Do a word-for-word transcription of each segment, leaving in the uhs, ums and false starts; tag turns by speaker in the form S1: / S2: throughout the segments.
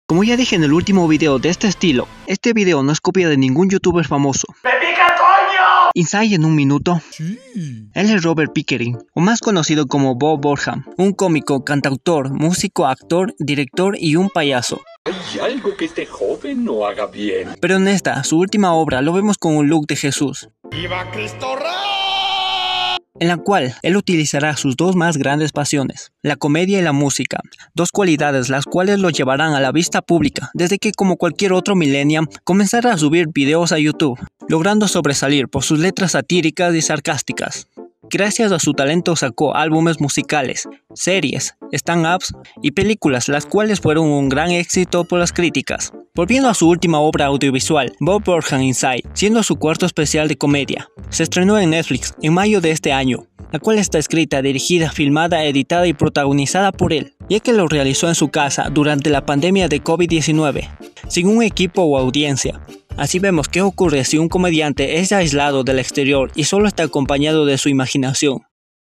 S1: Como ya dije en el último video de este estilo, este video no es copia de ningún youtuber famoso.
S2: ¡Me pica el coño!
S1: Inside en un minuto.
S3: Sí.
S1: Él es Robert Pickering, o más conocido como Bob Burnham, un cómico, cantautor, músico, actor, director y un payaso.
S4: Hay algo que este joven no haga bien.
S1: Pero en esta, su última obra, lo vemos con un look de Jesús,
S3: ¡Viva Cristo Rey!
S1: en la cual él utilizará sus dos más grandes pasiones, la comedia y la música, dos cualidades las cuales lo llevarán a la vista pública, desde que como cualquier otro millennial comenzará a subir videos a YouTube, logrando sobresalir por sus letras satíricas y sarcásticas. Gracias a su talento sacó álbumes musicales, series, stand-ups y películas, las cuales fueron un gran éxito por las críticas. Volviendo a su última obra audiovisual, Bob Burnham Inside, siendo su cuarto especial de comedia, se estrenó en Netflix en mayo de este año, la cual está escrita, dirigida, filmada, editada y protagonizada por él, ya que lo realizó en su casa durante la pandemia de COVID diecinueve, sin un equipo o audiencia. Así vemos qué ocurre si un comediante es aislado del exterior y solo está acompañado de su imaginación.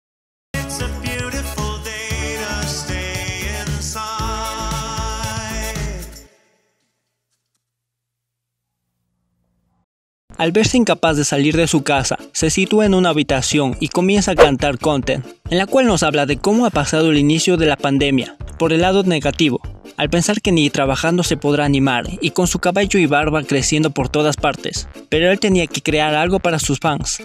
S1: Al verse incapaz de salir de su casa, se sitúa en una habitación y comienza a cantar content, en la cual nos habla de cómo ha pasado el inicio de la pandemia, por el lado negativo, al pensar que ni trabajando se podrá animar y con su cabello y barba creciendo por todas partes, pero él tenía que crear algo para sus fans.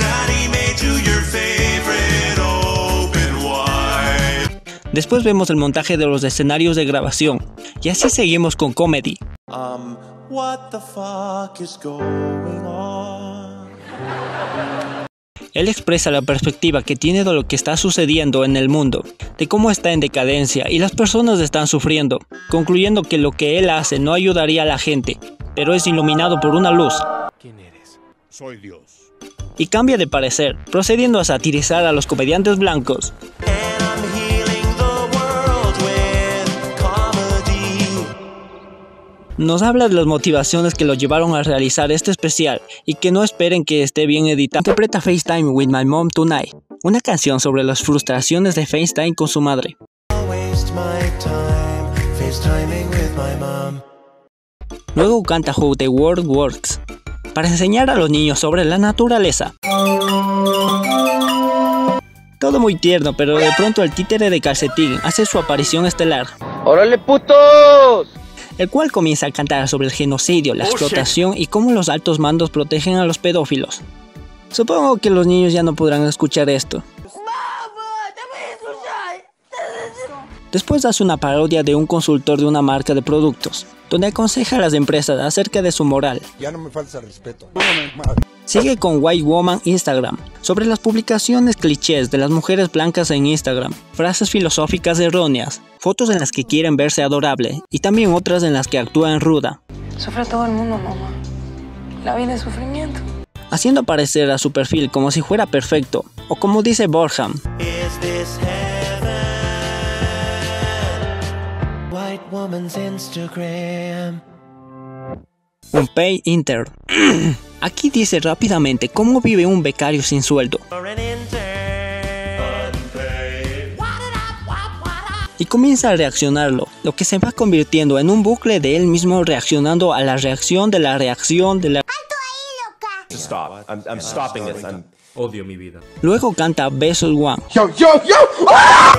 S1: Después vemos el montaje de los escenarios de grabación, y así seguimos con comedy.
S5: Um, what the fuck is going on?
S1: Él expresa la perspectiva que tiene de lo que está sucediendo en el mundo, de cómo está en decadencia y las personas están sufriendo, concluyendo que lo que él hace no ayudaría a la gente, pero es iluminado por una luz.
S3: ¿Quién eres? Soy Dios.
S1: Y cambia de parecer, procediendo a satirizar a los comediantes blancos. Nos habla de las motivaciones que lo llevaron a realizar este especial y que no esperen que esté bien editado. Interpreta FaceTime with my mom tonight, una canción sobre las frustraciones de FaceTime con su madre. Luego canta How the World Works, para enseñar a los niños sobre la naturaleza. Todo muy tierno, pero de pronto el títere de calcetín hace su aparición estelar.
S2: ¡Órale, putos!
S1: El cual comienza a cantar sobre el genocidio, la explotación y cómo los altos mandos protegen a los pedófilos. Supongo que los niños ya no podrán escuchar esto. Después hace una parodia de un consultor de una marca de productos, donde aconseja a las empresas acerca de su moral.
S3: Ya no me falta respeto.
S1: Sigue con White Woman Instagram, sobre las publicaciones clichés de las mujeres blancas en Instagram, frases filosóficas erróneas, fotos en las que quieren verse adorable y también otras en las que actúan ruda.
S6: Sufre todo el mundo, mamá. La vida es sufrimiento. Haciendo
S1: parecer a su perfil como si fuera perfecto, o como dice Burnham.
S5: White woman's Instagram.
S1: Un pay intern. Aquí dice rápidamente cómo vive un becario sin sueldo. Y comienza a reaccionarlo, lo que se va convirtiendo en un bucle de él mismo reaccionando a la reacción de la reacción de la...
S7: Stop. I'm, I'm stopping this. I'm... Odio mi vida.
S1: Luego canta Besos One.
S3: Yo, yo, yo. ¡Ah!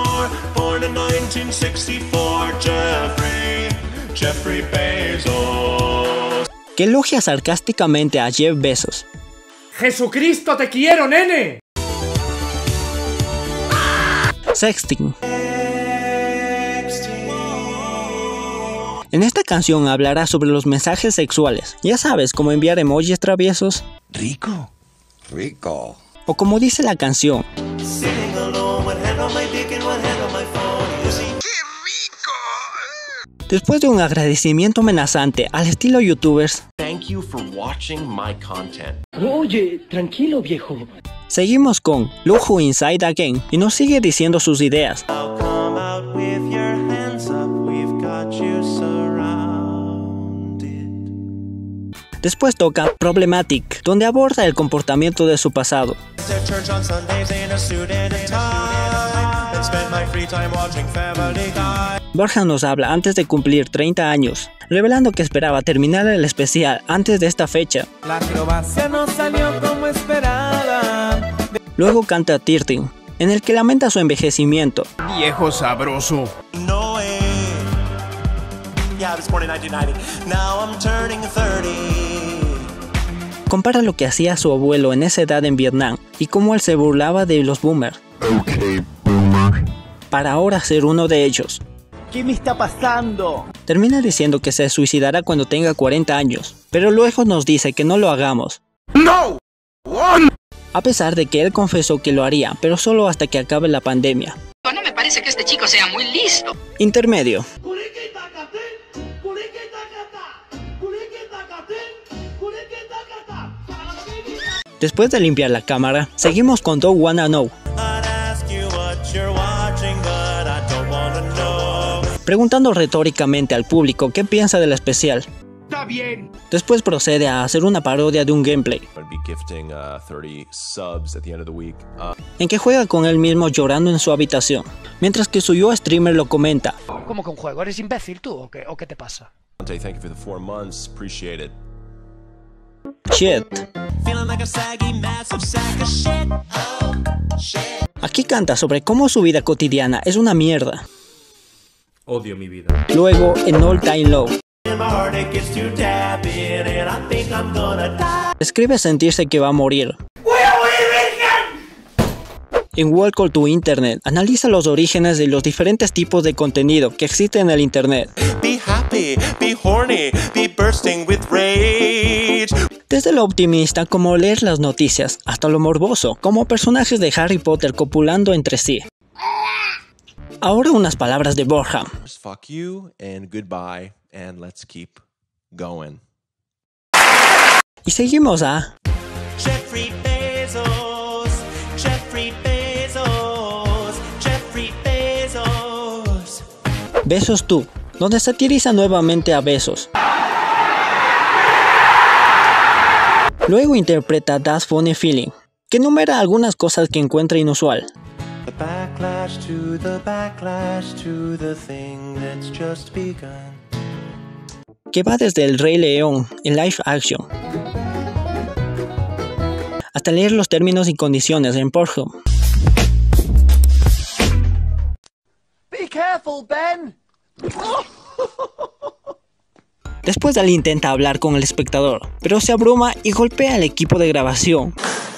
S5: Jeffrey Bezos.
S1: Que elogia sarcásticamente a Jeff Bezos.
S2: ¡Jesucristo, te quiero, nene!
S1: Sexting. En esta canción hablará sobre los mensajes sexuales. Ya sabes, como enviar emojis traviesos.
S3: Rico. Rico.
S1: O como dice la canción. Después de un agradecimiento amenazante al estilo youtubers,
S7: Thank you for watching my content.
S2: Oye, tranquilo, viejo.
S1: Seguimos con Lujo Inside Again y nos sigue diciendo sus ideas. Después toca Problematic, donde aborda el comportamiento de su pasado. Burnham nos habla antes de cumplir treinta años, revelando que esperaba terminar el especial antes de esta fecha.
S5: La acrobacia no salió como esperada.
S1: Luego canta Thirteen, en el que lamenta su envejecimiento.
S2: Viejo sabroso.
S5: No way. Yeah, I was born in nineteen ninety. Now I'm turning thirty.
S1: Compara lo que hacía su abuelo en esa edad en Vietnam y cómo él se burlaba de los boomers.
S3: Okay, boomer.
S1: Para ahora ser uno de ellos.
S2: ¿Qué me está pasando?
S1: Termina diciendo que se suicidará cuando tenga cuarenta años, pero luego nos dice que no lo hagamos.
S3: No! One!
S1: A pesar de que él confesó que lo haría, pero solo hasta que acabe la pandemia.
S8: No me parece que este chico sea muy listo.
S1: Intermedio. Después de limpiar la cámara, seguimos con Don't Wanna Know, preguntando retóricamente al público qué piensa del especial.
S2: Está bien.
S1: Después procede a hacer una parodia de un gameplay, en que juega con él mismo llorando en su habitación, mientras que su yo streamer lo comenta.
S2: ¿Cómo que un juego? ¿Eres imbécil tú o qué, o qué te pasa?
S1: Shit. Aquí canta sobre cómo su vida cotidiana es una mierda.
S7: Odio mi vida.
S1: Luego, en All Time Low, describe sentirse que va a morir. En Welcome to Internet, analiza los orígenes de los diferentes tipos de contenido que existen en el Internet.
S5: Be happy, be horny, be bursting with rage.
S1: Desde lo optimista, como leer las noticias, hasta lo morboso, como personajes de Harry Potter copulando entre sí. Ahora unas palabras de Burnham.
S5: Fuck you and goodbye and let's keep going.
S1: Y seguimos a...
S5: Jeffrey Bezos, Jeffrey Bezos, Jeffrey Bezos.
S1: Besos tú, donde satiriza nuevamente a Besos. Luego interpreta That Funny Feeling, que enumera algunas cosas que encuentra inusual.
S5: The backlash to the backlash to the thing that's just begun.
S1: Que va desde El Rey León en live action hasta leer los términos y condiciones en Pornhub.
S2: Be careful, Ben.
S1: Después él intenta hablar con el espectador, pero se abruma y golpea al equipo de grabación,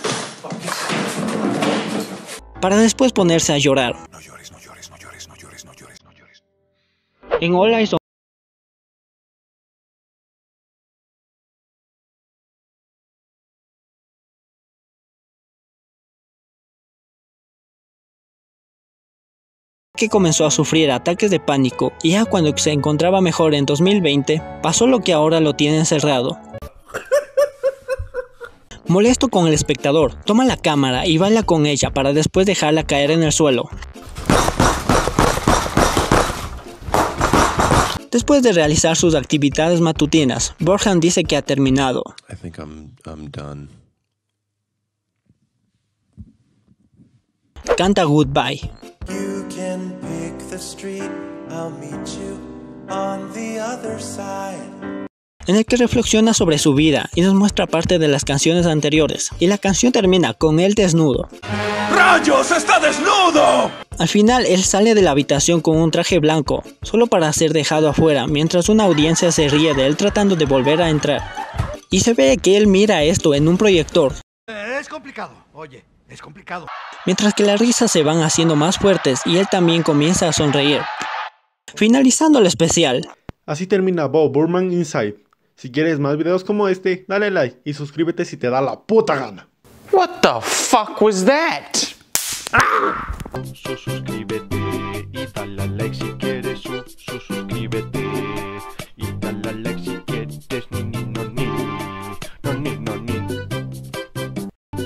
S1: para después ponerse a llorar.
S3: No llores, no llores, no llores, no llores, no llores, no llores.
S1: En All Eyes on que comenzó a sufrir ataques de pánico y ya cuando se encontraba mejor en dos mil veinte, pasó lo que ahora lo tiene encerrado. Molesto con el espectador, toma la cámara y baila con ella para después dejarla caer en el suelo. Después de realizar sus actividades matutinas, Burnham dice que ha terminado.
S5: I think I'm I'm done.
S1: Canta Goodbye.
S5: You can pick the street, I'll meet you on the other side.
S1: En el que reflexiona sobre su vida y nos muestra parte de las canciones anteriores, y la canción termina con él desnudo.
S3: ¡Rayos! ¡Está desnudo!
S1: Al final él sale de la habitación con un traje blanco, solo para ser dejado afuera, mientras una audiencia se ríe de él tratando de volver a entrar. Y se ve que él mira esto en un proyector.
S2: Eh, es complicado, oye, es complicado.
S1: Mientras que las risas se van haciendo más fuertes y él también comienza a sonreír. Finalizando el especial.
S9: Así termina Bo Burnham Inside. Si quieres más videos como este, dale like y suscríbete si te da la puta gana.
S2: What the fuck was that?
S10: So suscríbete y dale